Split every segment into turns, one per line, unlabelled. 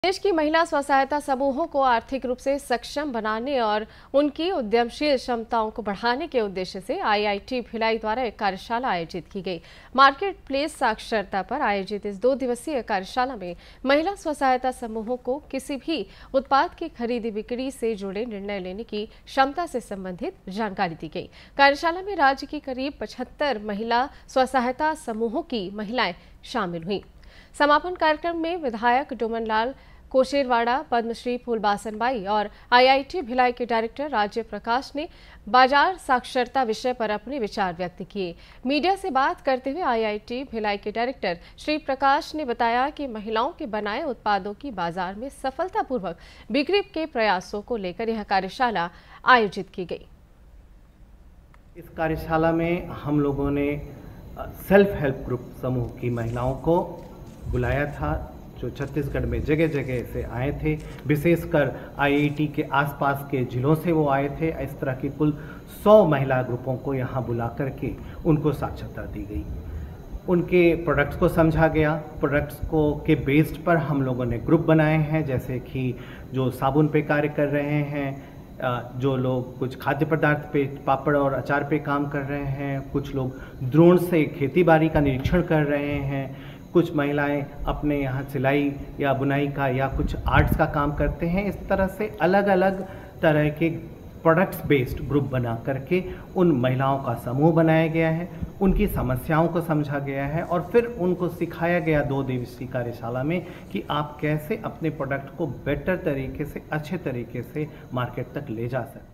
देश की महिला स्व सहायता समूहों को आर्थिक रूप से सक्षम बनाने और उनकी उद्यमशील क्षमताओं को बढ़ाने के उद्देश्य से आईआईटी भिलाई द्वारा एक कार्यशाला आयोजित की गई। मार्केट प्लेस साक्षरता पर आयोजित इस 2 दिवसीय कार्यशाला में महिला स्व सहायता समूहों को किसी भी उत्पाद की खरीदी बिक्री से जुड़े निर्णय लेने की क्षमता से संबंधित जानकारी दी गई। कार्यशाला में राज्य की करीब 75 महिला स्व सहायता समूहों की महिलाएं शामिल हुई। समापन कार्यक्रम में विधायक डोमन लाल कोशेरवाड़ा, पद्मश्री फूलबासन बाई और आईआईटी भिलाई के डायरेक्टर राज्य प्रकाश ने बाजार साक्षरता विषय पर अपने विचार व्यक्त किए। मीडिया से बात करते हुए आईआईटी भिलाई के डायरेक्टर श्री प्रकाश ने बताया कि महिलाओं के बनाए उत्पादों की बाजार में सफलतापूर्वक बिक्री के प्रयासों को लेकर यह कार्यशाला आयोजित की गई।
इस कार्यशाला में हम लोगों ने सेल्फ हेल्प ग्रुप समूह की महिलाओं को बुलाया था, जो छत्तीसगढ़ में जगह जगह से आए थे। विशेषकर आईआईटी के आसपास के जिलों से वो आए थे। इस तरह की कुल 100 महिला ग्रुपों को यहाँ बुला करके उनको साक्षरता दी गई। उनके प्रोडक्ट्स को समझा गया। प्रोडक्ट्स को के बेस्ड पर हम लोगों ने ग्रुप बनाए हैं, जैसे कि जो साबुन पे कार्य कर रहे हैं, जो लोग कुछ खाद्य पदार्थ पे, पापड़ और अचार पे काम कर रहे हैं, कुछ लोग ड्रोन से खेती बाड़ी का निरीक्षण कर रहे हैं, कुछ महिलाएं अपने यहाँ सिलाई या बुनाई का या कुछ आर्ट्स का काम करते हैं। इस तरह से अलग अलग तरह के प्रोडक्ट्स बेस्ड ग्रुप बना करके उन महिलाओं का समूह बनाया गया है। उनकी समस्याओं को समझा गया है और फिर उनको सिखाया गया 2 दिवसीय कार्यशाला में कि आप कैसे अपने प्रोडक्ट को बेटर तरीके से, अच्छे तरीके से मार्केट तक ले जा सकते हैं।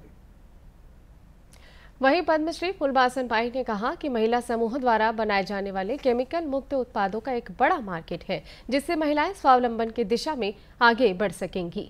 वहीं पद्मश्री फूलबासन बाई ने कहा कि महिला समूह द्वारा बनाए जाने वाले केमिकल मुक्त उत्पादों का एक बड़ा मार्केट है, जिससे महिलाएं स्वावलंबन की दिशा में आगे बढ़ सकेंगी।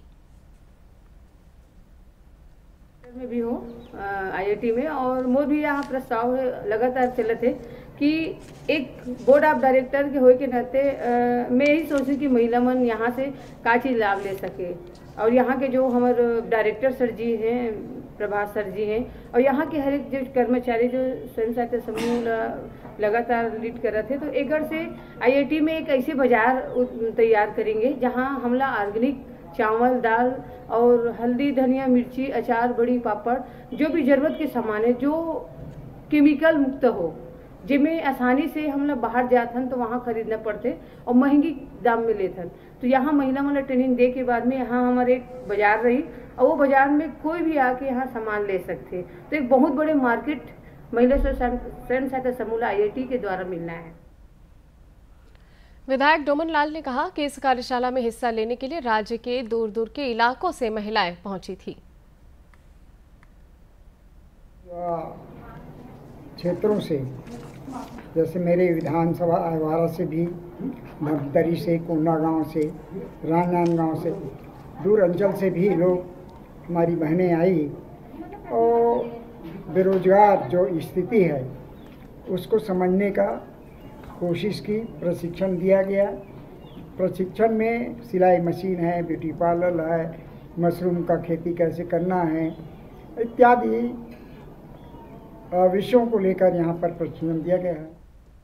में भी हो आईआईटी में, और मोर भी यहाँ प्रस्ताव लगातार चलत है कि एक बोर्ड ऑफ डायरेक्टर के होए के नाते मैं यही सोचूं कि महिला मन यहाँ से का चीज लाभ ले सके। और यहाँ के जो हमारे डायरेक्टर सर जी हैं, प्रभास सर जी हैं, और यहाँ के हर एक जो कर्मचारी जो स्वयं सहायता समूह लगातार लीड कर रहे थे, तो एक से आईआईटी में एक ऐसे बाजार तैयार करेंगे जहाँ हमला ऑर्गेनिक चावल, दाल और हल्दी, धनिया, मिर्ची, अचार, बड़ी, पापड़, जो भी जरूरत के सामान है जो केमिकल मुक्त हो, जिनमें आसानी से हम लोग बाहर जाथन तो वहाँ खरीदना पड़ते और महंगी दाम में लेथन। तो यहाँ महिला मन ट्रेनिंग दे के बाद में यहाँ हमारे एक बाजार रही और वो बाजार में कोई भी आके यहाँ सामान ले सकते। तो एक बहुत बड़े मार्केट महिला स्वयं सहायता समूह आईआईटी के द्वारा मिलना है।
विधायक डोमन लाल ने कहा कि इस कार्यशाला में हिस्सा लेने के लिए राज्य के दूर दूर के इलाकों से महिलाएं पहुंची थी।
क्षेत्रों से, जैसे मेरे विधानसभा आवारा से भी, भगदरी से, कोंडा गांव से, राजनांदगांव से, दूर अंचल से भी लोग, हमारी बहनें आई और बेरोजगार जो स्थिति है उसको समझने का कोशिश की। प्रशिक्षण दिया गया। प्रशिक्षण में सिलाई मशीन है, ब्यूटी पार्लर है, मशरूम का खेती कैसे करना है इत्यादि विषयों को लेकर यहाँ पर प्रशिक्षण दिया गया है।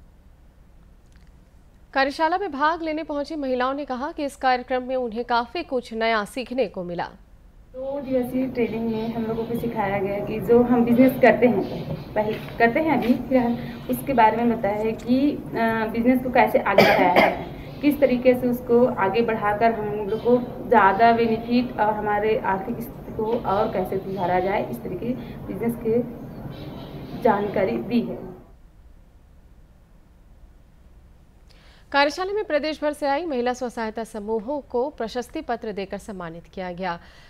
कार्यशाला में भाग लेने पहुंची महिलाओं ने कहा कि इस कार्यक्रम में उन्हें काफी कुछ नया सीखने को मिला।
2 दिवसीय ट्रेनिंग में हम लोगों को सिखाया गया कि जो हम बिजनेस करते हैं, पहले करते हैं अभी, फिर उसके बारे में बताया है कि बिजनेस को कैसे आगे बढ़ाया है, किस तरीके से उसको आगे बढ़ाकर हम लोग को ज़्यादा बेनिफिट और हमारे आर्थिक स्थिति को और कैसे सुधारा जाए, इस तरीके बिजनेस के जानकारी दी है।
कार्यशाला में प्रदेश भर से आई महिला स्व सहायता समूहों को प्रशस्ति पत्र देकर सम्मानित किया गया।